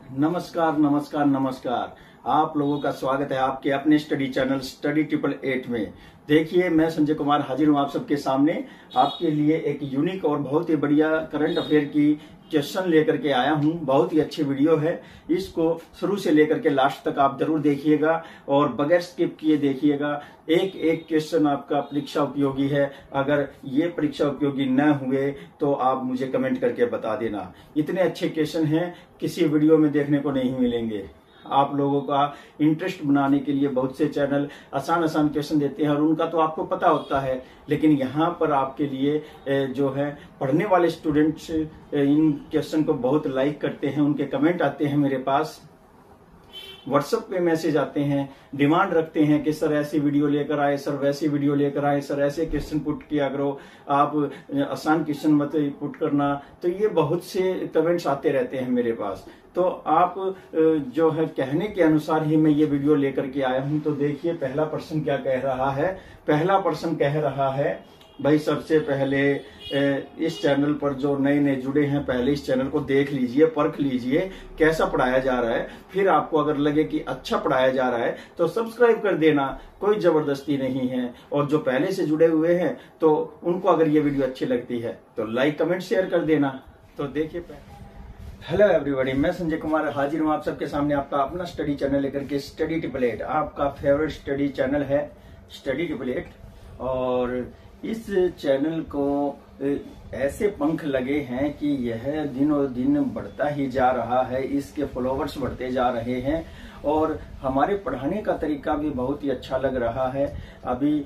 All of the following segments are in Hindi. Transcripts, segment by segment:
नमस्कार नमस्कार नमस्कार। आप लोगों का स्वागत है आपके अपने स्टडी चैनल स्टडी 888 में। देखिए, मैं संजय कुमार हाजिर हूँ आप सबके सामने आपके लिए एक यूनिक और बहुत ही बढ़िया करंट अफेयर की क्वेश्चन लेकर के आया हूँ। बहुत ही अच्छी वीडियो है, इसको शुरू से लेकर के लास्ट तक आप जरूर देखिएगा और बगैर स्किप किए देखिएगा। एक एक क्वेश्चन आपका परीक्षा उपयोगी है। अगर ये परीक्षा उपयोगी न हुए तो आप मुझे कमेंट करके बता देना। इतने अच्छे क्वेश्चन हैं, किसी वीडियो में देखने को नहीं मिलेंगे। आप लोगों का इंटरेस्ट बनाने के लिए बहुत से चैनल आसान आसान क्वेश्चन देते हैं और उनका तो आपको पता होता है, लेकिन यहाँ पर आपके लिए जो है पढ़ने वाले स्टूडेंट्स इन क्वेश्चन को बहुत लाइक करते हैं। उनके कमेंट आते हैं मेरे पास, व्हाट्सएप पे मैसेज आते हैं, डिमांड रखते हैं कि सर ऐसी वीडियो लेकर आए, सर वैसी वीडियो लेकर आए, सर ऐसे क्वेश्चन पुट किया करो, आप आसान क्वेश्चन मत पुट करना। तो ये बहुत से कमेंट्स आते रहते हैं मेरे पास। तो आप जो है कहने के अनुसार ही मैं ये वीडियो लेकर के आया हूं। तो देखिए पहला प्रश्न क्या कह रहा है। पहला प्रश्न कह रहा है, भाई सबसे पहले इस चैनल पर जो नए नए जुड़े हैं पहले इस चैनल को देख लीजिए, परख लीजिए कैसा पढ़ाया जा रहा है। फिर आपको अगर लगे कि अच्छा पढ़ाया जा रहा है तो सब्सक्राइब कर देना, कोई जबरदस्ती नहीं है। और जो पहले से जुड़े हुए हैं तो उनको अगर ये वीडियो अच्छी लगती है तो लाइक कमेंट शेयर कर देना। तो देखिए, हेलो एवरीबॉडी, मैं संजय कुमार हाजिर हूँ आप सबके सामने आपका अपना स्टडी चैनल लेकर के स्टडी 888। आपका फेवरेट स्टडी चैनल है स्टडी 888 और इस चैनल को ऐसे पंख लगे हैं कि यह दिनों दिन बढ़ता ही जा रहा है, इसके फॉलोवर्स बढ़ते जा रहे हैं और हमारे पढ़ाने का तरीका भी बहुत ही अच्छा लग रहा है। अभी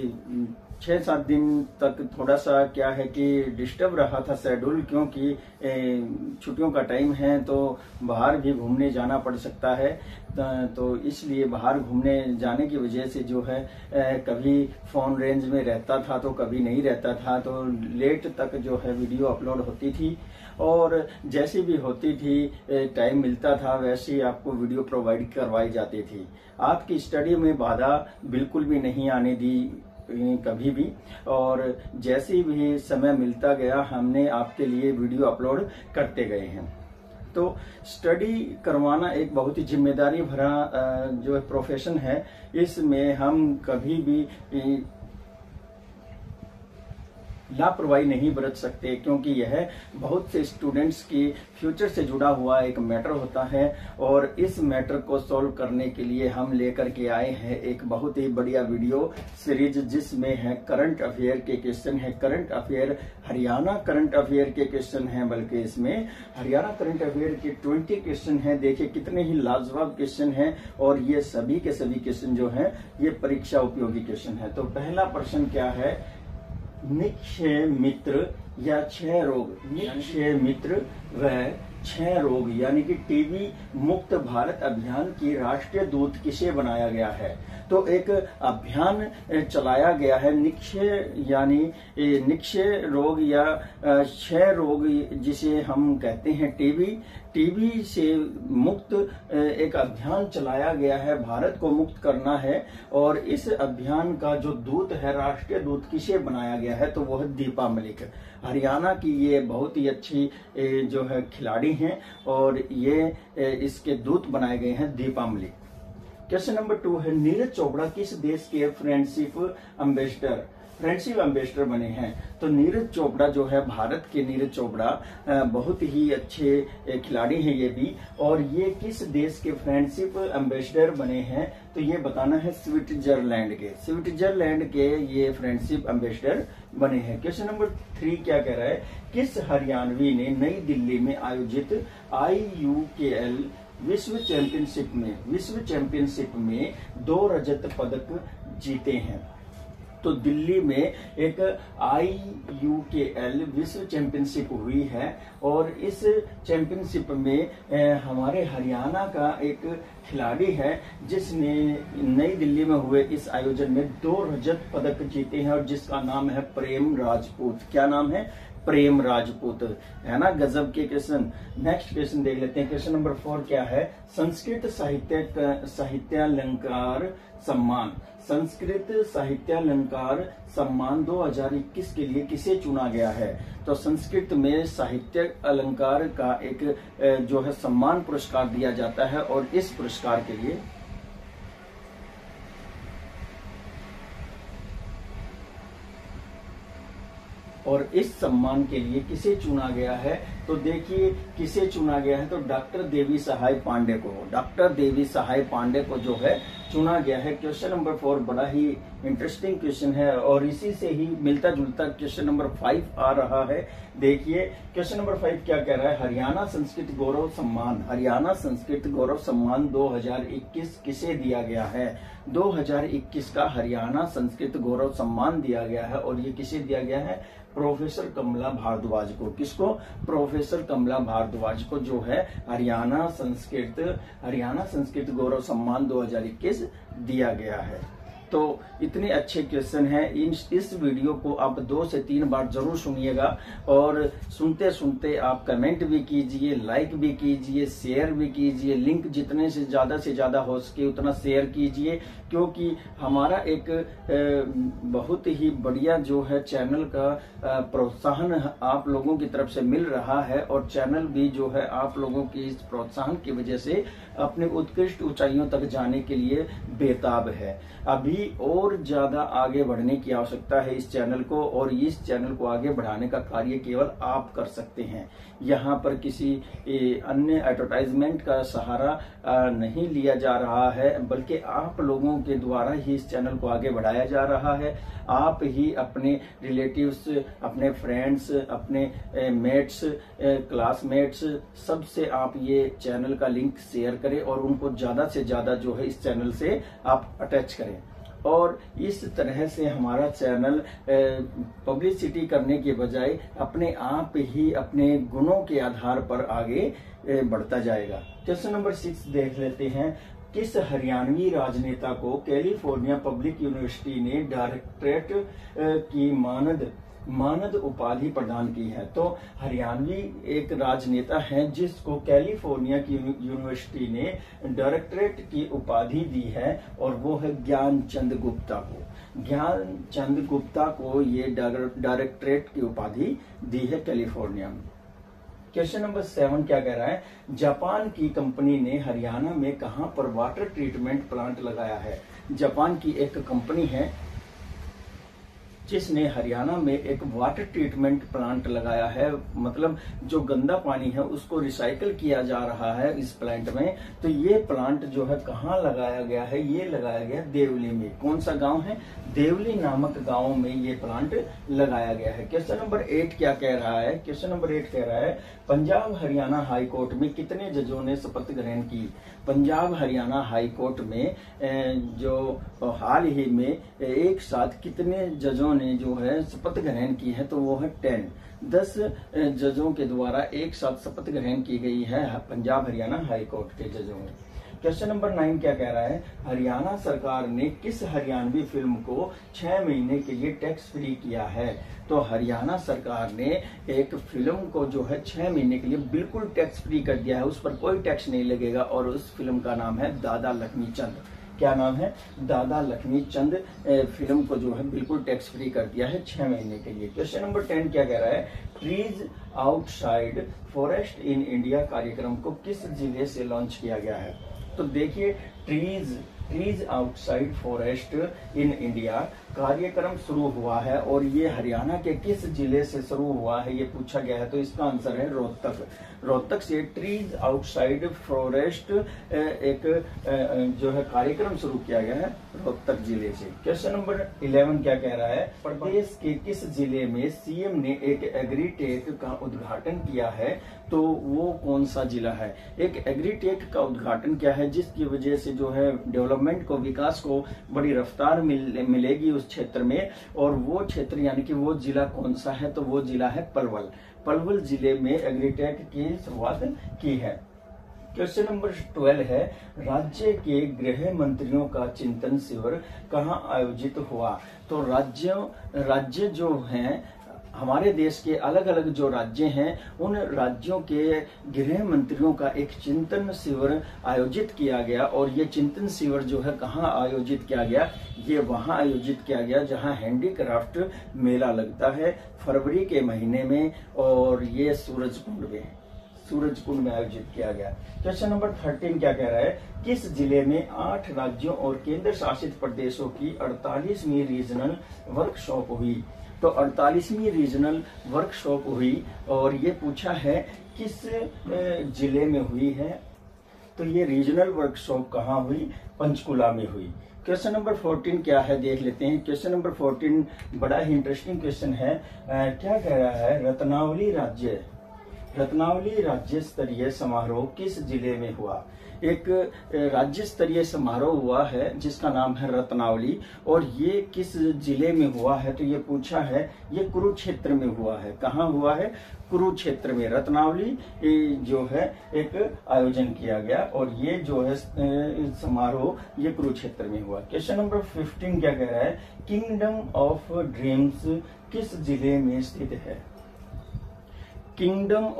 6-7 दिन तक थोड़ा सा क्या है कि डिस्टर्ब रहा था शेड्यूल, क्योंकि छुट्टियों का टाइम है तो बाहर भी घूमने जाना पड़ सकता है। तो इसलिए बाहर घूमने जाने की वजह से जो है कभी फोन रेंज में रहता था तो कभी नहीं रहता था, तो लेट तक जो है वीडियो अपलोड होती थी और जैसी भी होती थी टाइम मिलता था वैसे ही आपको वीडियो प्रोवाइड करवाई जाती थी। आपकी स्टडी में बाधा बिल्कुल भी नहीं आने दी कभी भी, और जैसे भी समय मिलता गया हमने आपके लिए वीडियो अपलोड करते गए हैं। तो स्टडी करवाना एक बहुत ही जिम्मेदारी भरा जो प्रोफेशन है, इसमें हम कभी भी लापरवाही नहीं बरत सकते, क्योंकि यह बहुत से स्टूडेंट्स की फ्यूचर से जुड़ा हुआ एक मैटर होता है और इस मैटर को सॉल्व करने के लिए हम लेकर के आए हैं एक बहुत ही बढ़िया वीडियो सीरीज, जिसमें है करंट अफेयर के क्वेश्चन है। Current affair Haryana current affair के क्वेश्चन है, बल्कि इसमें हरियाणा करंट अफेयर के 20 क्वेश्चन है। देखिए कितने ही लाजवाब क्वेश्चन है और ये सभी के सभी क्वेश्चन जो है ये परीक्षा उपयोगी क्वेश्चन है। तो पहला प्रश्न क्या है, निक्षय मित्र या क्षय रोग, निक्षय मित्र व क्षय रोग यानी कि टीबी मुक्त भारत अभियान की राष्ट्रीय दूत किसे बनाया गया है। तो एक अभियान चलाया गया है, निक्षय यानी निक्षय रोग या क्षय रोग जिसे हम कहते हैं टीबी से मुक्त एक अभियान चलाया गया है, भारत को मुक्त करना है। और इस अभियान का जो दूत है, राष्ट्रीय दूत किसे बनाया गया है, तो वो है दीपा मलिक। हरियाणा की ये बहुत ही अच्छी जो है खिलाड़ी हैं और ये इसके दूत बनाए गए हैं दीपा मलिक। क्वेश्चन नंबर 2 है, नीरज चोपड़ा किस देश के फ्रेंडशिप एम्बेसडर बने हैं। तो नीरज चोपड़ा जो है भारत के नीरज चोपड़ा बहुत ही अच्छे खिलाड़ी हैं ये भी, और ये किस देश के फ्रेंडशिप एम्बेसडर बने हैं, तो ये बताना है स्विट्जरलैंड के ये फ्रेंडशिप एम्बेसडर बने हैं। क्वेश्चन नंबर 3 क्या कह रहा है, किस हरियाणवी ने नई दिल्ली में आयोजित IUKL विश्व चैंपियनशिप में 2 रजत पदक जीते हैं। तो दिल्ली में एक IUKL विश्व चैंपियनशिप हुई है और इस चैंपियनशिप में हमारे हरियाणा का एक खिलाड़ी है जिसने नई दिल्ली में हुए इस आयोजन में 2 रजत पदक जीते हैं और जिसका नाम है प्रेम राजपूत। क्या नाम है? प्रेम राजपूत, है ना, गजब के क्वेश्चन। नेक्स्ट क्वेश्चन देख लेते हैं। क्वेश्चन नंबर 4 क्या है? संस्कृत साहित्यालंकार सम्मान, संस्कृत साहित्यालंकार सम्मान 2021 के लिए किसे चुना गया है? तो संस्कृत में साहित्य अलंकार का एक जो है सम्मान पुरस्कार दिया जाता है, और इस पुरस्कार के लिए और इस सम्मान के लिए किसे चुना गया है? तो देखिए किसे चुना गया है, तो डॉक्टर देवी सहाय पांडे को, डॉक्टर देवी सहाय पांडे को जो है चुना गया है। क्वेश्चन नंबर 4 बड़ा ही इंटरेस्टिंग क्वेश्चन है, और इसी से ही मिलता जुलता क्वेश्चन नंबर 5 आ रहा है। देखिए क्वेश्चन नंबर 5 क्या कह रहा है? हरियाणा संस्कृत गौरव सम्मान, हरियाणा संस्कृत गौरव सम्मान 2021 किसे दिया गया है? 2021 का हरियाणा संस्कृत गौरव सम्मान दिया गया है, और ये किसे दिया गया है? प्रोफेसर कमला भारद्वाज को। किसको? प्रोफेसर कमला भारद्वाज को जो है हरियाणा संस्कृत गौरव सम्मान 2021 दिया गया है। तो इतने अच्छे क्वेश्चन हैं। इस वीडियो को आप 2 से 3 बार जरूर सुनिएगा, और सुनते सुनते आप कमेंट भी कीजिए, लाइक भी कीजिए, शेयर भी कीजिए। लिंक जितने से ज्यादा हो सके उतना शेयर कीजिए, क्योंकि हमारा एक बहुत ही बढ़िया जो है चैनल का प्रोत्साहन आप लोगों की तरफ से मिल रहा है, और चैनल भी जो है आप लोगों की इस प्रोत्साहन की वजह से अपने उत्कृष्ट ऊंचाइयों तक जाने के लिए बेताब है। अभी और ज्यादा आगे बढ़ने की आवश्यकता है इस चैनल को, और इस चैनल को आगे बढ़ाने का कार्य केवल आप कर सकते हैं। यहाँ पर किसी अन्य एडवर्टाइजमेंट का सहारा नहीं लिया जा रहा है, बल्कि आप लोगों के द्वारा ही इस चैनल को आगे बढ़ाया जा रहा है। आप ही अपने रिलेटिव्स, अपने फ्रेंड्स, अपने मेट्स, क्लासमेट्स, सबसे आप ये चैनल का लिंक शेयर करें, और उनको ज्यादा से ज्यादा जो है इस चैनल से आप अटैच करें। और इस तरह से हमारा चैनल पब्लिसिटी करने के बजाय अपने आप ही अपने गुणों के आधार पर आगे बढ़ता जाएगा। क्वेश्चन नंबर 6 देख लेते हैं। किस हरियाणवी राजनेता को कैलिफोर्निया पब्लिक यूनिवर्सिटी ने डायरेक्टरेट की मानद उपाधि प्रदान की है? तो हरियाणवी एक राजनेता है जिसको कैलिफोर्निया की यूनिवर्सिटी ने डायरेक्टरेट की उपाधि दी है, और वो है ज्ञानचंद गुप्ता को। ज्ञानचंद गुप्ता को ये डायरेक्टरेट की उपाधि दी है कैलिफोर्निया में। क्वेश्चन नंबर 7 क्या कह रहा है? जापान की कंपनी ने हरियाणा में कहां पर वाटर ट्रीटमेंट प्लांट लगाया है? जापान की एक कंपनी है जिसने हरियाणा में एक वाटर ट्रीटमेंट प्लांट लगाया है, मतलब जो गंदा पानी है उसको रिसाइकल किया जा रहा है इस प्लांट में। तो ये प्लांट जो है कहाँ लगाया गया है? ये लगाया गया देवली में। कौन सा गांव है? देवली नामक गांव में ये प्लांट लगाया गया है। क्वेश्चन नंबर 8 क्या कह रहा है? क्वेश्चन नंबर 8 कह रहा है पंजाब हरियाणा हाई कोर्ट में कितने जजों ने शपथ ग्रहण की? पंजाब हरियाणा हाई कोर्ट में जो हाल ही में एक साथ कितने जजों ने जो है शपथ ग्रहण की है? तो वो है 10 जजों के द्वारा एक साथ शपथ ग्रहण की गई है पंजाब हरियाणा हाई कोर्ट के जजों में। क्वेश्चन नंबर 9 क्या कह रहा है? हरियाणा सरकार ने किस हरियाणवी फिल्म को 6 महीने के लिए टैक्स फ्री किया है? तो हरियाणा सरकार ने एक फिल्म को जो है 6 महीने के लिए बिल्कुल टैक्स फ्री कर दिया है, उस पर कोई टैक्स नहीं लगेगा, और उस फिल्म का नाम है दादा लक्ष्मीचंद। क्या नाम है? दादा लक्ष्मीचंद फिल्म को जो है बिल्कुल टैक्स फ्री कर दिया है 6 महीने के लिए। क्वेश्चन नंबर 10 क्या कह रहा है? Trees outside forest in India कार्यक्रम को किस जिले से लॉन्च किया गया है? तो देखिए trees outside forest in India कार्यक्रम शुरू हुआ है, और ये हरियाणा के किस जिले से शुरू हुआ है ये पूछा गया है। तो इसका आंसर है रोहतक। रोहतक से ट्रीज आउटसाइड फॉरेस्ट एक जो है कार्यक्रम शुरू किया गया है रोहतक जिले से। क्वेश्चन नंबर 11 क्या कह रहा है? प्रदेश के किस जिले में सीएम ने एक एग्रीटेक का उद्घाटन किया है? तो वो कौन सा जिला है? एक एग्रीटेक का उद्घाटन किया है जिसकी वजह से जो है डेवलपमेंट को, विकास को बड़ी रफ्तार मिलेगी उस क्षेत्र में, और वो क्षेत्र यानी कि वो जिला कौन सा है? तो वो जिला है पलवल। पलवल जिले में एग्रीटेक की शुरुआत की है। क्वेश्चन नंबर 12 है राज्य के गृह मंत्रियों का चिंतन शिविर कहाँ आयोजित हुआ? तो राज्य जो हैं हमारे देश के अलग अलग जो राज्य हैं उन राज्यों के गृह मंत्रियों का एक चिंतन शिविर आयोजित किया गया। और ये चिंतन शिविर जो है कहाँ आयोजित किया गया, ये वहाँ आयोजित किया गया जहाँ हैंडीक्राफ्ट मेला लगता है फरवरी के महीने में, और ये सूरजकुंड में आयोजित किया गया। क्वेश्चन नंबर 13 क्या कह रहा है, किस जिले में 8 राज्यों और केंद्र शासित प्रदेशों की 48वीं रीजनल वर्कशॉप हुई। तो 48वीं रीजनल वर्कशॉप हुई और ये पूछा है किस जिले में हुई है। तो ये रीजनल वर्कशॉप कहाँ हुई, पंचकुला में हुई। क्वेश्चन नंबर 14 क्या है देख लेते हैं। क्वेश्चन नंबर 14 बड़ा ही इंटरेस्टिंग क्वेश्चन है। क्या कह रहा है, रत्नावली राज्य स्तरीय समारोह किस जिले में हुआ। एक राज्य स्तरीय समारोह हुआ है जिसका नाम है रत्नावली, और ये किस जिले में हुआ है। तो ये पूछा है, ये कुरुक्षेत्र में हुआ है। कहाँ हुआ है, कुरुक्षेत्र में रत्नावली जो है एक आयोजन किया गया, और ये जो है समारोह ये कुरुक्षेत्र में हुआ। क्वेश्चन नंबर 15 क्या कह रहा है, किंगडम ऑफ ड्रीम्स किस जिले में स्थित है। किंगडम्स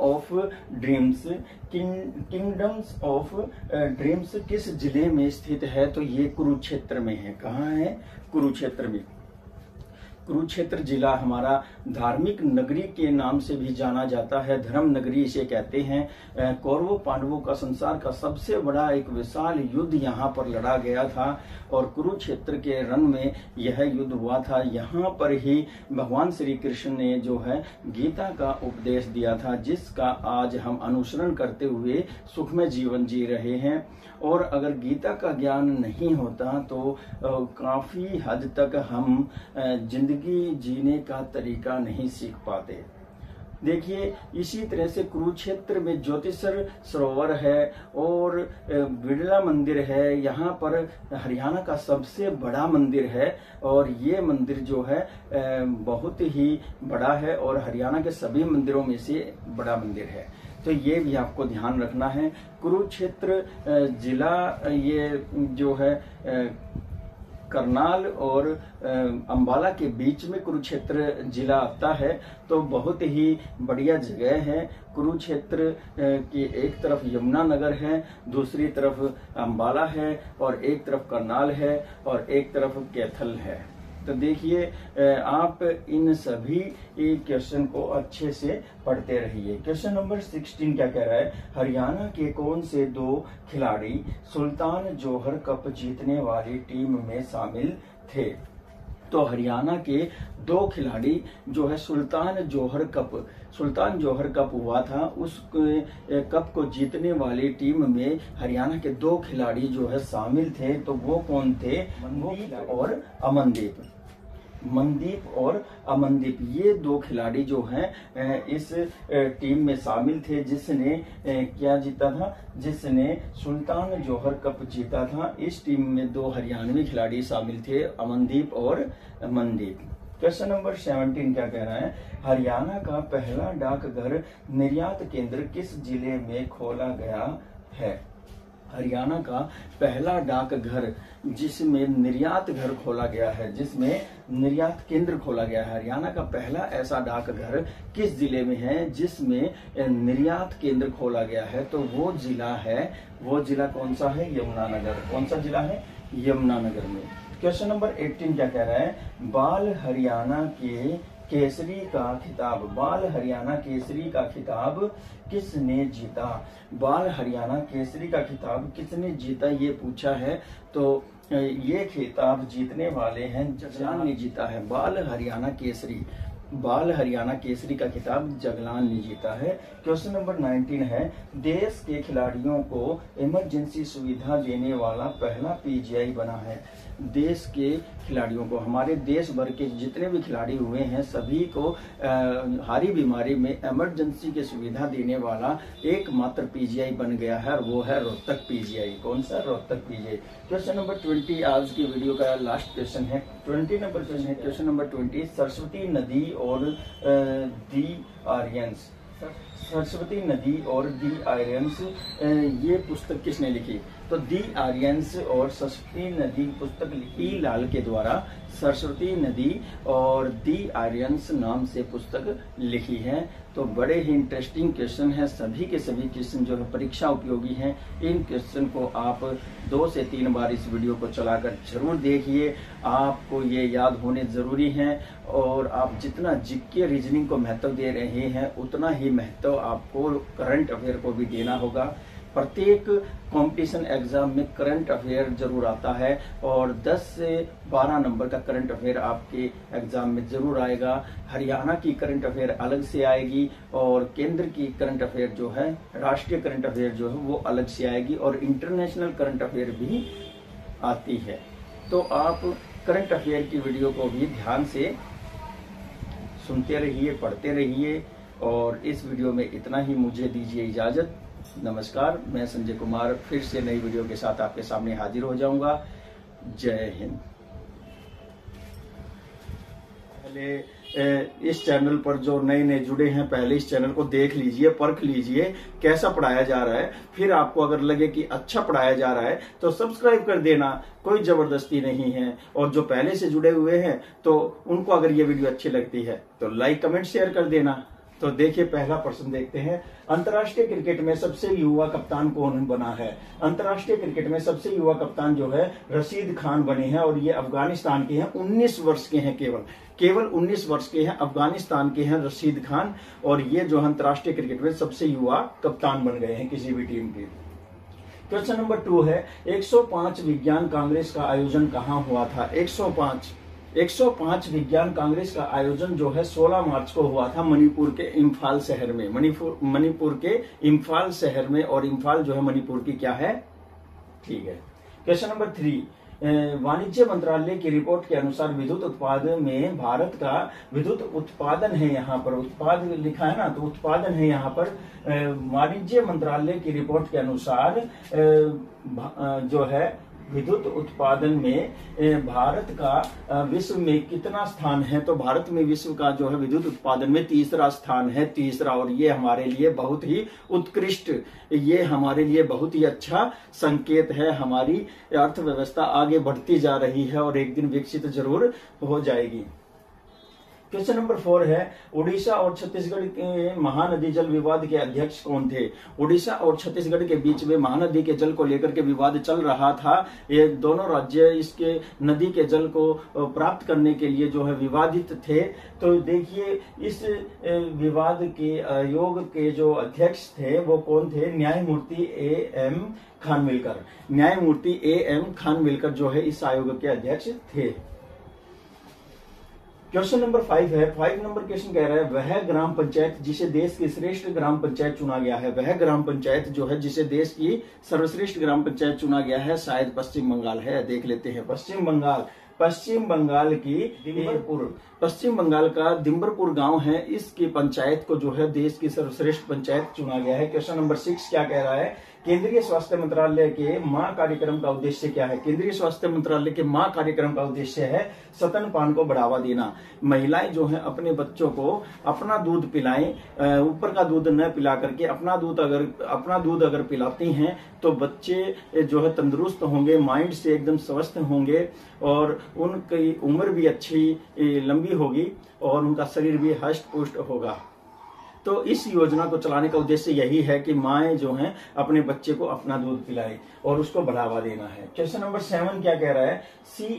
ऑफ ड्रीम्स किस जिले में स्थित है। तो ये कुरुक्षेत्र में है। कहाँ है, कुरुक्षेत्र में। कुरुक्षेत्र जिला हमारा धार्मिक नगरी के नाम से भी जाना जाता है, धर्म नगरी इसे कहते हैं। कौरवों पांडवों का संसार का सबसे बड़ा एक विशाल युद्ध यहाँ पर लड़ा गया था, और कुरुक्षेत्र के रण में यह युद्ध हुआ था। यहाँ पर ही भगवान श्री कृष्ण ने जो है गीता का उपदेश दिया था, जिसका आज हम अनुसरण करते हुए सुखमय जीवन जी रहे हैं। और अगर गीता का ज्ञान नहीं होता तो काफी हद तक हम जिंदगी जीने का तरीका नहीं सीख पाते। देखिए, इसी तरह से कुरुक्षेत्र में ज्योतिषर सरोवर है और बिड़ला मंदिर है। यहाँ पर हरियाणा का सबसे बड़ा मंदिर है, और ये मंदिर जो है बहुत ही बड़ा है और हरियाणा के सभी मंदिरों में से बड़ा मंदिर है। तो ये भी आपको ध्यान रखना है। कुरुक्षेत्र जिला ये जो है करनाल और अंबाला के बीच में कुरुक्षेत्र जिला आता है। तो बहुत ही बढ़िया जगह है। कुरुक्षेत्र की एक तरफ यमुना नगर है, दूसरी तरफ अंबाला है, और एक तरफ करनाल है, और एक तरफ कैथल है। तो देखिए, आप इन सभी क्वेश्चन को अच्छे से पढ़ते रहिए। क्वेश्चन नंबर 16 क्या कह रहा है, हरियाणा के कौन से 2 खिलाड़ी सुल्तान जौहर कप जीतने वाली टीम में शामिल थे। तो हरियाणा के 2 खिलाड़ी जो है सुल्तान जौहर कप हुआ था, उस कप को जीतने वाली टीम में हरियाणा के 2 खिलाड़ी जो है शामिल थे। तो वो कौन थे, मनदीप और अमनदीप। ये 2 खिलाड़ी जो हैं इस टीम में शामिल थे, जिसने क्या जीता था, जिसने सुल्तान जौहर कप जीता था। इस टीम में 2 हरियाणवी खिलाड़ी शामिल थे, अमनदीप और मनदीप। क्वेश्चन नंबर 17 क्या कह रहा है, हरियाणा का पहला डाकघर निर्यात केंद्र किस जिले में खोला गया है। हरियाणा का पहला डाकघर जिसमें निर्यात घर खोला गया है, जिसमें निर्यात केंद्र खोला गया है। हरियाणा का पहला ऐसा डाकघर किस जिले में है जिसमें निर्यात केंद्र खोला गया है। तो वो जिला कौन सा है, यमुनानगर। कौन सा जिला है, यमुनानगर में। क्वेश्चन नंबर 18 क्या कह रहा है, बाल हरियाणा केसरी का खिताब किसने जीता। बाल हरियाणा केसरी का खिताब किसने जीता, ये पूछा है। तो ये खिताब जीतने वाले हैं जगलान ने जीता है। बाल हरियाणा केसरी का खिताब जगलान ने जीता है। क्वेश्चन नंबर 19 है, देश के खिलाड़ियों को इमरजेंसी सुविधा देने वाला पहला पीजीआई बना है। देश के खिलाड़ियों को, हमारे देश भर के जितने भी खिलाड़ी हुए हैं सभी को हारी बीमारी में इमरजेंसी की सुविधा देने वाला एकमात्र पीजीआई बन गया है, और वो है रोहतक पीजीआई। कौन सा, रोहतक पीजीआई। क्वेश्चन नंबर 20 आज की वीडियो का लास्ट क्वेश्चन है। 20 नंबर क्वेश्चन है। क्वेश्चन नंबर 20, सरस्वती नदी और दी आर्यंस। सरस्वती नदी और दी आर्यंस ये पुस्तक किसने लिखी। तो दी आर्यंस और सरस्वती नदी पुस्तक लिखी लाल के द्वारा सरस्वती नदी और दी आर्यंस नाम से पुस्तक लिखी है। तो बड़े ही इंटरेस्टिंग क्वेश्चन है, सभी के सभी क्वेश्चन जो है परीक्षा उपयोगी हैं। इन क्वेश्चन को आप 2 से 3 बार इस वीडियो को चलाकर जरूर देखिए, आपको ये याद होने जरूरी हैं। और आप जितना जीके रीजनिंग को महत्व दे रहे हैं उतना ही महत्व आपको करंट अफेयर को भी देना होगा। प्रत्येक कंपटीशन एग्जाम में करंट अफेयर जरूर आता है और 10 से 12 नंबर का करंट अफेयर आपके एग्जाम में जरूर आएगा। हरियाणा की करंट अफेयर अलग से आएगी और केंद्र की करंट अफेयर जो है, राष्ट्रीय करंट अफेयर जो है वो अलग से आएगी और इंटरनेशनल करंट अफेयर भी आती है। तो आप करंट अफेयर की वीडियो को भी ध्यान से सुनते रहिए, पढ़ते रहिए। और इस वीडियो में इतना ही, मुझे दीजिए इजाजत। नमस्कार, मैं संजय कुमार फिर से नई वीडियो के साथ आपके सामने हाजिर हो जाऊंगा। जय हिंद। पहले इस चैनल पर जो नए नए जुड़े हैं, पहले इस चैनल को देख लीजिए, परख लीजिए कैसा पढ़ाया जा रहा है। फिर आपको अगर लगे कि अच्छा पढ़ाया जा रहा है तो सब्सक्राइब कर देना, कोई जबरदस्ती नहीं है। और जो पहले से जुड़े हुए हैं तो उनको अगर ये वीडियो अच्छी लगती है तो लाइक, कमेंट, शेयर कर देना। तो देखिए, पहला प्रश्न देखते हैं। अंतर्राष्ट्रीय क्रिकेट में सबसे युवा कप्तान कौन बना है? अंतर्राष्ट्रीय क्रिकेट में सबसे युवा कप्तान जो है रशीद खान बने हैं और ये अफगानिस्तान के हैं। 19 वर्ष के हैं, केवल 19 वर्ष के हैं, अफगानिस्तान के हैं रशीद खान। और ये जो अंतर्राष्ट्रीय क्रिकेट में सबसे युवा कप्तान बन गए हैं किसी भी टीम के। क्वेश्चन नंबर 2 है, 105 विज्ञान कांग्रेस का आयोजन कहाँ हुआ था? 105 विज्ञान कांग्रेस का आयोजन जो है 16 मार्च को हुआ था मणिपुर के इम्फाल शहर में। मणिपुर के इम्फाल शहर में, और इम्फाल जो है मणिपुर की क्या है? ठीक है। क्वेश्चन नंबर 3, वाणिज्य मंत्रालय की रिपोर्ट के अनुसार विद्युत उत्पादन में भारत का विद्युत उत्पादन है, यहाँ पर उत्पाद लिखा है ना, तो उत्पादन है यहाँ पर। वाणिज्य मंत्रालय की रिपोर्ट के अनुसार जो है विद्युत उत्पादन में भारत का विश्व में कितना स्थान है? तो भारत में विश्व का जो है विद्युत उत्पादन में 3रा स्थान है, 3रा। और ये हमारे लिए बहुत ही उत्कृष्ट, ये हमारे लिए बहुत ही अच्छा संकेत है। हमारी अर्थव्यवस्था आगे बढ़ती जा रही है और एक दिन विकसित जरूर हो जाएगी। क्वेश्चन नंबर 4 है, उड़ीसा और छत्तीसगढ़ के महानदी जल विवाद के अध्यक्ष कौन थे? उड़ीसा और छत्तीसगढ़ के बीच में महानदी के जल को लेकर के विवाद चल रहा था। ये दोनों राज्य इसके नदी के जल को प्राप्त करने के लिए जो है विवादित थे। तो देखिए, इस विवाद के आयोग के जो अध्यक्ष थे वो कौन थे? न्यायमूर्ति A.M. खानविलकर। न्यायमूर्ति A.M. खानविलकर जो है इस आयोग के अध्यक्ष थे। क्वेश्चन नंबर 5 है। 5 नंबर क्वेश्चन कह रहा है, वह ग्राम पंचायत जिसे देश की श्रेष्ठ ग्राम पंचायत चुना गया है। वह ग्राम पंचायत जो है जिसे देश की सर्वश्रेष्ठ ग्राम पंचायत चुना गया है, शायद पश्चिम बंगाल है। देख लेते हैं। पश्चिम बंगाल की दिम्बरपुर, पश्चिम बंगाल का दिम्बरपुर गांव है, इसकी पंचायत को जो है देश की सर्वश्रेष्ठ पंचायत चुना गया है। क्वेश्चन नंबर 6 क्या कह रहा है? केंद्रीय स्वास्थ्य मंत्रालय के माँ कार्यक्रम का उद्देश्य क्या है? केंद्रीय स्वास्थ्य मंत्रालय के माँ कार्यक्रम का उद्देश्य है स्तनपान को बढ़ावा देना। महिलाएं जो हैं अपने बच्चों को अपना दूध पिलाएं, ऊपर का दूध न पिला करके अपना दूध अगर पिलाती हैं तो बच्चे जो है तंदुरुस्त होंगे, माइंड से एकदम स्वस्थ होंगे और उनकी उम्र भी अच्छी लंबी होगी और उनका शरीर भी हष्ट पुष्ट होगा। तो इस योजना को चलाने का उद्देश्य यही है कि माएं जो हैं अपने बच्चे को अपना दूध पिलाएं और उसको बढ़ावा देना है। क्वेश्चन नंबर 7 क्या कह रहा है?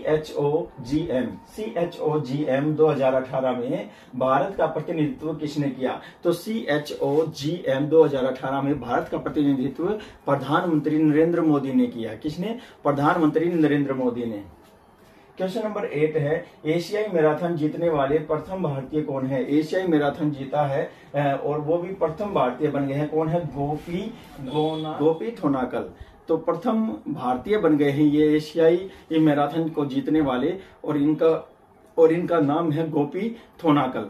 CHOGM 2018 में भारत का प्रतिनिधित्व किसने किया? तो CHOGM 2018 में भारत का प्रतिनिधित्व प्रधानमंत्री नरेंद्र मोदी ने किया। किसने? प्रधानमंत्री नरेंद्र मोदी ने। क्वेश्चन नंबर 8 है, एशियाई मैराथन जीतने वाले प्रथम भारतीय कौन है? एशियाई मैराथन जीता है और वो भी प्रथम भारतीय बन गए हैं। कौन है? गोपी थोनाकल। तो प्रथम भारतीय बन गए हैं ये एशियाई मैराथन को जीतने वाले, और इनका नाम है गोपी थोनाकल।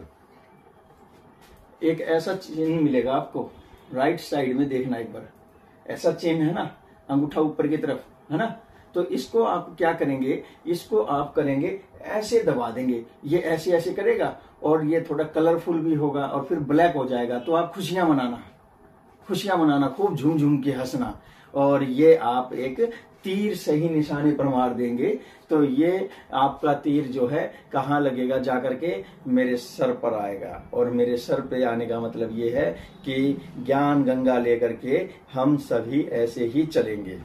एक ऐसा चिन्ह मिलेगा आपको, राइट साइड में देखना एक बार, ऐसा चिन्ह है ना, अंगूठा ऊपर की तरफ है ना, तो इसको आप क्या करेंगे? इसको आप करेंगे ऐसे दबा देंगे, ये ऐसे ऐसे करेगा और ये थोड़ा कलरफुल भी होगा और फिर ब्लैक हो जाएगा, तो आप खुशियां मनाना। खुशियां मनाना, खूब झूम झूम के हंसना, और ये आप एक तीर सही निशाने पर मार देंगे तो ये आपका तीर जो है कहाँ लगेगा, जाकर के मेरे सर पर आएगा। और मेरे सर पे आने का मतलब ये है कि ज्ञान गंगा लेकर के हम सभी ऐसे ही चलेंगे।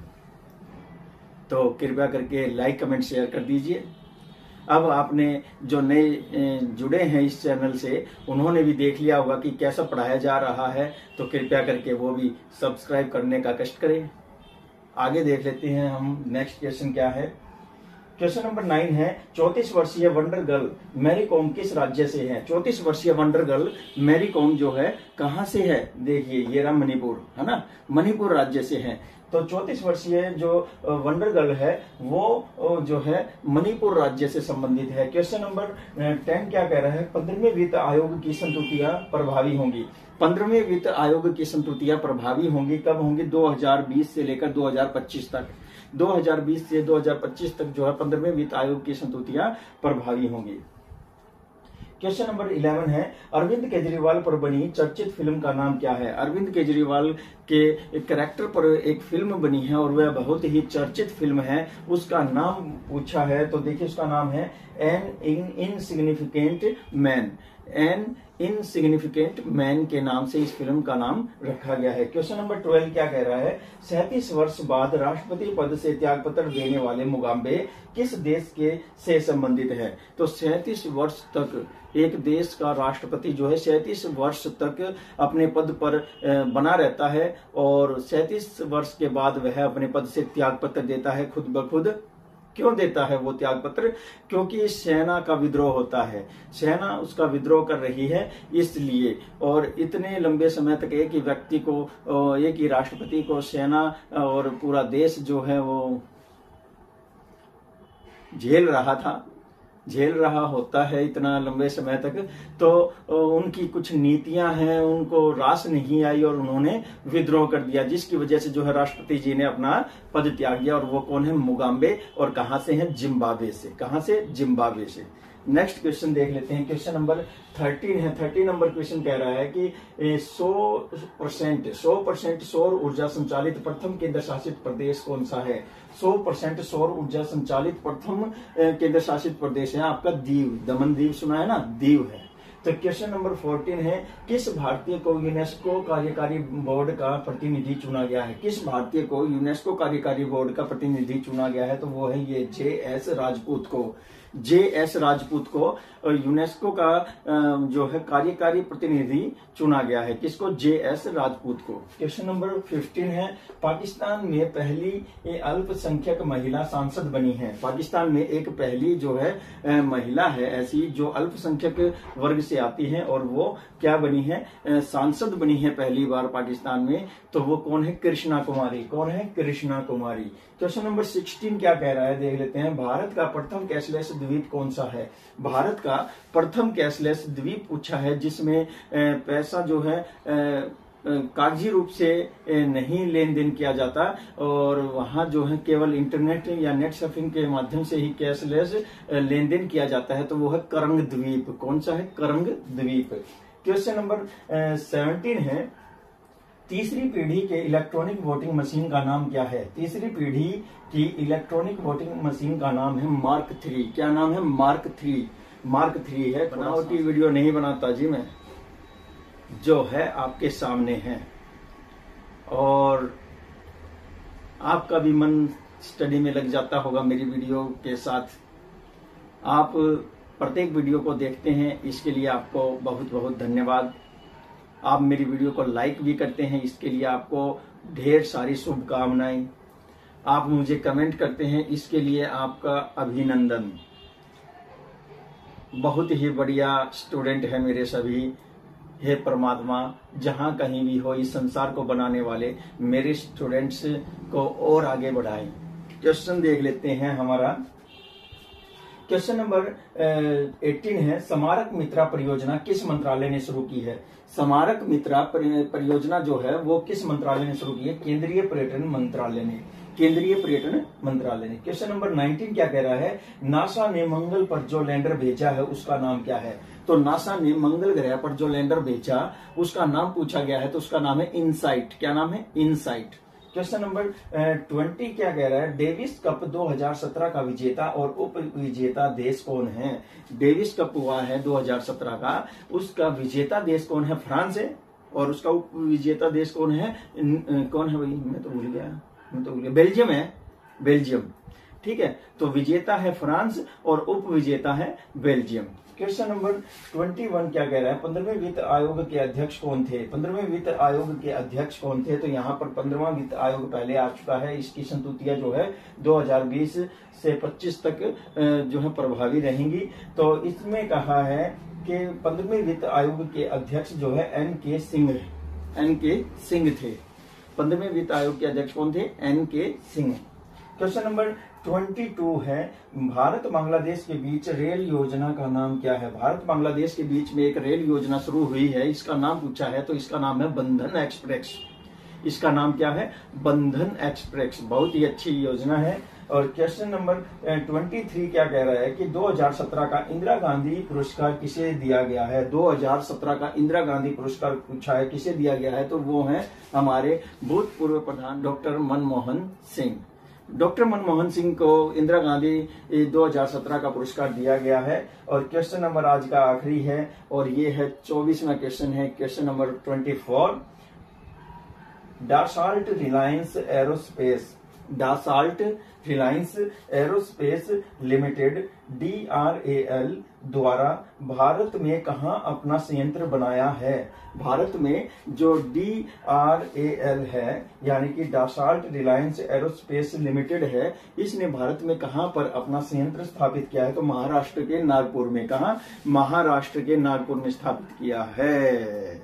तो कृपया करके लाइक कमेंट शेयर कर दीजिए। अब आपने जो नए जुड़े हैं इस चैनल से, उन्होंने भी देख लिया होगा कि कैसा पढ़ाया जा रहा है, तो कृपया करके वो भी सब्सक्राइब करने का कष्ट करें। आगे देख लेते हैं हम नेक्स्ट क्वेश्चन क्या है। क्वेश्चन नंबर 9 है, 34 वर्षीय वंडर गर्ल मैरी कॉम किस राज्य से है? 34 वर्षीय वंडर गर्ल मैरी कॉम जो है कहां से है? देखिए ये रहा मणिपुर, है ना, मणिपुर राज्य से है। तो 34 वर्षीय जो वंडर गर्ल है वो जो है मणिपुर राज्य से संबंधित है। क्वेश्चन नंबर 10 क्या कह रहा है? 15वें वित्त आयोग की संस्तुतियां प्रभावी होंगी। 15वें वित्त आयोग की संस्तुतियां प्रभावी होंगी कब होंगी? 2020 से लेकर 2025 तक। 2020 से 2025 तक जो है 15वें वित्त आयोग की संस्तुतियां प्रभावी होंगी। क्वेश्चन नंबर 11 है, अरविंद केजरीवाल पर बनी चर्चित फिल्म का नाम क्या है? अरविंद केजरीवाल के कैरेक्टर पर एक फिल्म बनी है और वह बहुत ही चर्चित फिल्म है, उसका नाम पूछा है। तो देखिए उसका नाम है an insignificant man. An insignificant man के नाम से इस फिल्म का नाम रखा गया है। क्वेश्चन नंबर 12 क्या कह रहा है? 37 वर्ष बाद राष्ट्रपति पद से त्यागपत्र देने वाले मुगाबे किस देश के से संबंधित है? तो 37 वर्ष तक एक देश का राष्ट्रपति जो है 37 वर्ष तक अपने पद पर बना रहता है और 37 वर्ष के बाद वह अपने पद से त्यागपत्र देता है खुद ब खुद। क्यों देता है वो त्याग पत्र? क्योंकि सेना का विद्रोह होता है, सेना उसका विद्रोह कर रही है इसलिए। और इतने लंबे समय तक एक ही व्यक्ति को, एक ही राष्ट्रपति को सेना और पूरा देश जो है वो झेल रहा होता है इतना लंबे समय तक। तो उनकी कुछ नीतियां हैं उनको रास नहीं आई और उन्होंने विद्रोह कर दिया, जिसकी वजह से जो है राष्ट्रपति जी ने अपना पद त्याग दिया। और वो कौन है? मुगाबे। और कहां से है? जिम्बाब्वे से। कहां से? जिम्बाब्वे से। नेक्स्ट क्वेश्चन देख लेते हैं। क्वेश्चन नंबर 13 है। 13 नंबर क्वेश्चन कह रहा है कि 100% सौर ऊर्जा संचालित प्रथम केंद्र शासित प्रदेश कौन सा है? 100% सौर ऊर्जा संचालित प्रथम केंद्र शासित प्रदेश है आपका दीव। दमन दीव सुना है ना, दीव है। तो क्वेश्चन नंबर 14 है, किस भारतीय को यूनेस्को कार्यकारी बोर्ड का प्रतिनिधि चुना गया है? किस भारतीय को यूनेस्को कार्यकारी बोर्ड का प्रतिनिधि चुना गया है? तो वो है ये JS राजपूत को। JS राजपूत को यूनेस्को का जो है कार्यकारी प्रतिनिधि चुना गया है। किसको? JS राजपूत को। क्वेश्चन नंबर 15 है, पाकिस्तान में पहली अल्पसंख्यक महिला सांसद बनी है। पाकिस्तान में एक पहली जो है महिला है ऐसी जो अल्पसंख्यक वर्ग से आती है और वो क्या बनी है? सांसद बनी है पहली बार पाकिस्तान में। तो वो कौन है? कृष्णा कुमारी। कौन है? कृष्णा कुमारी। क्वेश्चन नंबर 16 क्या कह रहा है? देख लेते हैं। भारत का प्रथम कैशलेस द्वीप कौन सा है? भारत का प्रथम कैशलेस द्वीप पूछा है जिसमें पैसा जो है कागजी रूप से नहीं लेन देन किया जाता और वहां जो है केवल इंटरनेट या नेट सर्फिंग के माध्यम से ही कैशलेस लेन देन किया जाता है। तो वो है करंग द्वीप। कौन सा है? करंग द्वीप। क्वेश्चन नंबर 17 है, तीसरी पीढ़ी के इलेक्ट्रॉनिक वोटिंग मशीन का नाम क्या है? तीसरी पीढ़ी की इलेक्ट्रॉनिक वोटिंग मशीन का नाम है मार्क 3। क्या नाम है? मार्क 3। मार्क 3 है। बनावटी वीडियो नहीं बनाता जी मैं, जो है आपके सामने है। और आपका भी मन स्टडी में लग जाता होगा मेरी वीडियो के साथ। आप प्रत्येक वीडियो को देखते हैं, इसके लिए आपको बहुत बहुत धन्यवाद। आप मेरी वीडियो को लाइक भी करते हैं, इसके लिए आपको ढेर सारी शुभकामनाएं। आप मुझे कमेंट करते हैं, इसके लिए आपका अभिनंदन। बहुत ही बढ़िया स्टूडेंट है मेरे सभी। हे परमात्मा, जहां कहीं भी हो इस संसार को बनाने वाले मेरे स्टूडेंट्स को और आगे बढ़ाएं। क्वेश्चन देख लेते हैं हमारा। क्वेश्चन नंबर 18 है, स्मारक मित्रा परियोजना किस मंत्रालय ने शुरू की है? स्मारक मित्रा परियोजना जो है वो किस मंत्रालय ने शुरू की है? केंद्रीय पर्यटन मंत्रालय ने। केंद्रीय पर्यटन मंत्रालय ने। क्वेश्चन नंबर 19 क्या कह रहा है, नासा ने मंगल पर जो लैंडर भेजा है उसका नाम क्या है। तो नासा ने मंगल ग्रह पर जो लैंडर भेजा उसका नाम पूछा गया है, तो उसका नाम है इनसाइट। क्या नाम है, इनसाइट। क्वेश्चन नंबर 20 क्या कह रहा है, डेविस कप 2017 का विजेता और उप विजेता देश कौन है। डेविस कप हुआ है 2017 का, उसका विजेता देश कौन है, फ्रांस है, और उसका उप विजेता देश कौन है, कौन है भाई, मैं तो भूल गया, बेल्जियम है, बेल्जियम। ठीक है, तो विजेता है फ्रांस और उप विजेता है बेल्जियम। क्वेश्चन नंबर 21 क्या कह रहा है, 15वें वित्त आयोग के अध्यक्ष कौन थे। 15वें वित्त आयोग के अध्यक्ष कौन थे, तो यहाँ पर 15वां वित्त आयोग पहले आ चुका है, इसकी संतुतियां जो है 2020 से 25 तक जो है प्रभावी रहेंगी। तो इसमें कहा है कि 15वें वित्त आयोग के अध्यक्ष जो है एन.के. सिंह थे। 15वें वित्त आयोग के अध्यक्ष कौन थे, एन.के. सिंह। क्वेश्चन नंबर 22 है, भारत बांग्लादेश के बीच रेल योजना का नाम क्या है। भारत बांग्लादेश के बीच में एक रेल योजना शुरू हुई है, इसका नाम पूछा है, तो इसका नाम है बंधन एक्सप्रेस। इसका नाम क्या है, बंधन एक्सप्रेस। बहुत ही अच्छी योजना है। और क्वेश्चन नंबर 23 क्या कह रहा है कि 2017 का इंदिरा गांधी पुरस्कार किसे दिया गया है। 2017 का इंदिरा गांधी पुरस्कार पूछा है, किसे दिया गया है, तो वो है हमारे भूतपूर्व प्रधान डॉक्टर मनमोहन सिंह। डॉक्टर मनमोहन सिंह को इंदिरा गांधी 2017 का पुरस्कार दिया गया है। और क्वेश्चन नंबर आज का आखिरी है, और ये है 24वां क्वेश्चन है, question number 24। Dassault Reliance Aerospace Limited DRAL द्वारा भारत में कहां अपना संयंत्र बनाया है। भारत में जो DRAL है यानी कि डासाल्ट रिलायंस एरोस्पेस लिमिटेड है, इसने भारत में कहां पर अपना संयंत्र स्थापित किया है, तो महाराष्ट्र के नागपुर में। कहां, महाराष्ट्र के नागपुर में स्थापित किया है।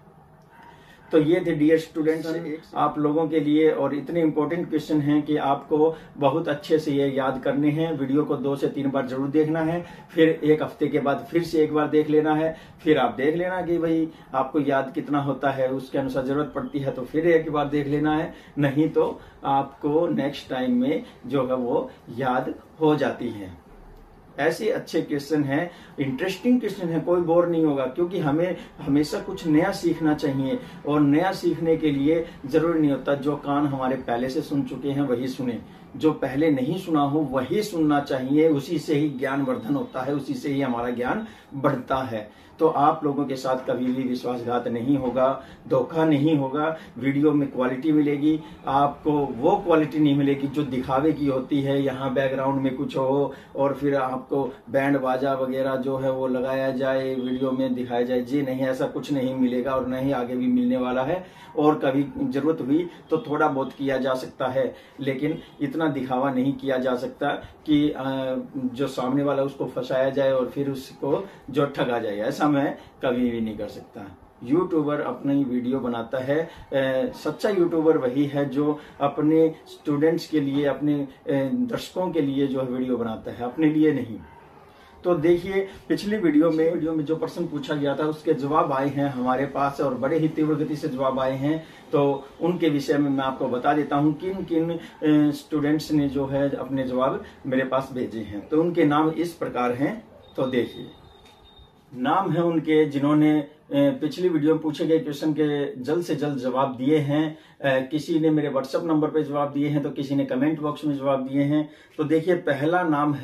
तो ये थे डियर स्टूडेंट्स आप लोगों के लिए, और इतने इंपॉर्टेंट क्वेश्चन हैं कि आपको बहुत अच्छे से ये याद करने हैं। वीडियो को 2 से 3 बार जरूर देखना है, फिर एक हफ्ते के बाद फिर से एक बार देख लेना है, फिर आप देख लेना कि भाई आपको याद कितना होता है, उसके अनुसार जरूरत पड़ती है तो फिर एक बार देख लेना है, नहीं तो आपको नेक्स्ट टाइम में जो है वो याद हो जाती है। ऐसे अच्छे क्वेश्चन हैं, इंटरेस्टिंग क्वेश्चन है, कोई बोर नहीं होगा, क्योंकि हमें हमेशा कुछ नया सीखना चाहिए। और नया सीखने के लिए जरूरी नहीं होता जो कान हमारे पहले से सुन चुके हैं वही सुने, जो पहले नहीं सुना हो वही सुनना चाहिए। उसी से ही ज्ञान वर्धन होता है, उसी से ही हमारा ज्ञान बढ़ता है। तो आप लोगों के साथ कभी भी विश्वासघात नहीं होगा, धोखा नहीं होगा। वीडियो में क्वालिटी मिलेगी, आपको वो क्वालिटी नहीं मिलेगी जो दिखावे की होती है, यहाँ बैकग्राउंड में कुछ हो और फिर आपको बैंड बाजा वगैरह जो है वो लगाया जाए, वीडियो में दिखाया जाए। जी नहीं, ऐसा कुछ नहीं मिलेगा और नहीं आगे भी मिलने वाला है। और कभी जरूरत हुई तो थोड़ा बहुत किया जा सकता है, लेकिन इतना दिखावा नहीं किया जा सकता कि जो सामने वाला उसको फंसाया जाए और फिर उसको जो ठगा जाए, ऐसा मैं कभी भी नहीं कर सकता। यूट्यूबर अपनी वीडियो बनाता है, सच्चा यूट्यूबर वही है जो अपने स्टूडेंट्स के लिए, अपने दर्शकों के लिए जो वीडियो बनाता है, अपने लिए नहीं। तो देखिए पिछली वीडियो में जो प्रश्न पूछा गया था उसके जवाब आए हैं हमारे पास, और बड़े ही तीव्र गति से जवाब आए हैं। तो उनके विषय में मैं आपको बता देता हूं किन किन स्टूडेंट्स ने जो है अपने जवाब मेरे पास भेजे हैं। तो उनके नाम इस प्रकार हैं, तो देखिए नाम है उनके जिन्होंने पिछली वीडियो में पूछे गए क्वेश्चन के जल्द से जल्द जवाब दिए हैं। किसी ने मेरे व्हाट्सएप नंबर पे जवाब दिए हैं, तो किसी ने कमेंट बॉक्स में जवाब दिए हैं। तो देखिए पहला नाम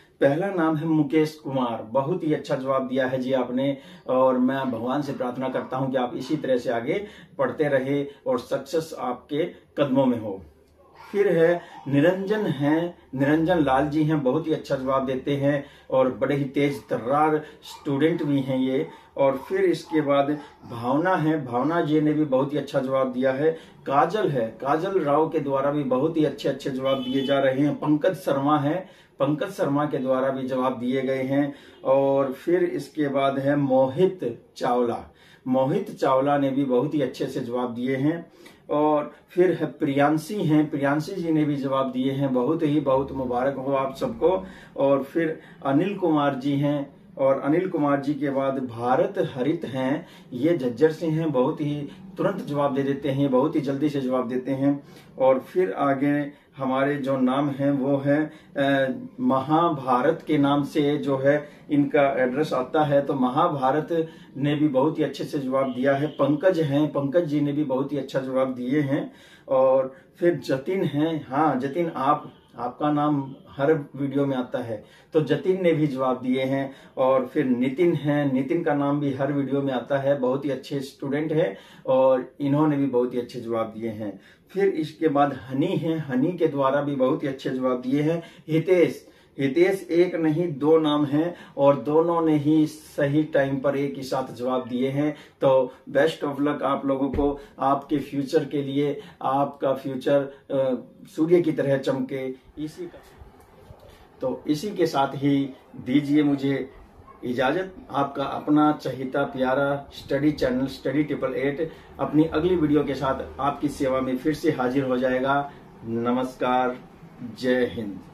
है मुकेश कुमार। बहुत ही अच्छा जवाब दिया है जी आपने, और मैं भगवान से प्रार्थना करता हूं कि आप इसी तरह से आगे पढ़ते रहे और सक्सेस आपके कदमों में हो। फिर है निरंजन लाल जी हैं, बहुत ही अच्छा जवाब देते हैं और बड़े ही तेज तर्रार स्टूडेंट भी हैं ये। और फिर इसके बाद भावना जी ने भी बहुत ही अच्छा जवाब दिया है। काजल राव के द्वारा भी बहुत ही अच्छे जवाब दिए जा रहे हैं। पंकज शर्मा के द्वारा भी जवाब दिए गए हैं। और फिर इसके बाद है मोहित चावला ने भी बहुत ही अच्छे से जवाब दिए हैं। और फिर है प्रियांशी जी ने भी जवाब दिए हैं। बहुत मुबारक हो आप सबको। और फिर अनिल कुमार जी हैं, और अनिल कुमार जी के बाद भारत हरित हैं, ये झज्जर से हैं, बहुत ही तुरंत जवाब दे देते हैं, बहुत ही जल्दी से जवाब देते हैं। और फिर आगे हमारे जो नाम हैं वो है महाभारत के नाम से जो है इनका एड्रेस आता है, तो महाभारत ने भी बहुत ही अच्छे से जवाब दिया है। पंकज हैं, पंकज जी ने भी बहुत ही अच्छा जवाब दिए हैं। और फिर जतिन हैं, हाँ जतिन आपका नाम हर वीडियो में आता है, तो जतिन ने भी जवाब दिए हैं। और फिर नितिन हैं, नितिन का नाम भी हर वीडियो में आता है, बहुत ही अच्छे स्टूडेंट हैं और इन्होंने भी बहुत ही अच्छे जवाब दिए हैं। फिर इसके बाद हनी हैं, हनी के द्वारा भी बहुत ही अच्छे जवाब दिए हैं। हितेश, हितेश एक नहीं दो नाम हैं और दोनों ने ही सही टाइम पर एक ही साथ जवाब दिए हैं। तो बेस्ट ऑफ लक आप लोगों को, आपके फ्यूचर के लिए, आपका फ्यूचर सूर्य की तरह चमके। इसी के साथ ही दीजिए मुझे इजाजत। आपका अपना चहीता प्यारा स्टडी चैनल स्टडी 888 अपनी अगली वीडियो के साथ आपकी सेवा में फिर से हाजिर हो जाएगा। नमस्कार, जय हिंद।